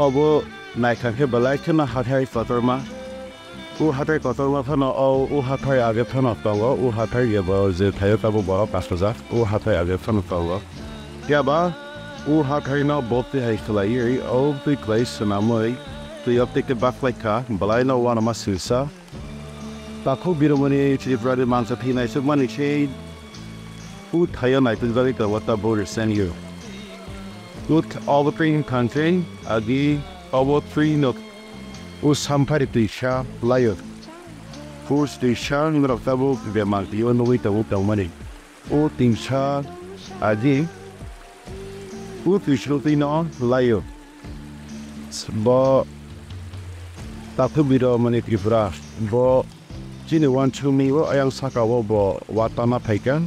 abo naikangke balai kena hathai kotorma u hathai kotorma phano u hathai age phano tawo u hathai yeba je thayo tabo ba 5000 u hathai age phano tawo yaba u hathai no botte hai khlai o the place namoi to yaptike bakleka balai no wana masusa Takhok Bira Mani Tripura mansa pinai so mani che u thayo nai pinjali ka wata border send you look all the green country agi about 3 no us Hambai tisha layer force tisha number of tabo be mang you no wita uta money o timsha agi u tisha no layer bo Takhok Bira Mani Tripura bo Chini want to me ayang saka wo bo watana paikan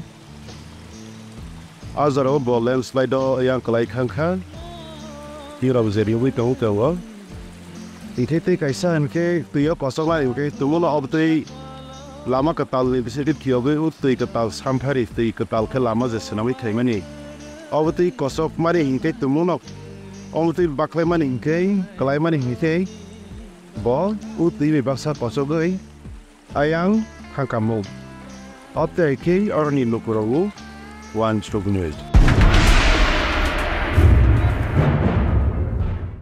azaro bo landslide ayang kalai khangkhan tira bzeri wi tong tawa itete kaisan ke tuyo kosala ke tumulo obtei lama katal ni bisit kiobe utei katal samphari tei katal ke lama je senami thaimani obtei kosok mari hingke tumuno obtei baklai mani hingke kalai mani hingke bo utei be baksa kosogoi ayang hangkamu. Opte ke orni Luku wanshok news.